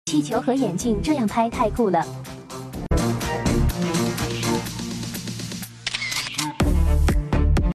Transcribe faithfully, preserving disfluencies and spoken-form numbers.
气球和眼镜这样拍太酷了。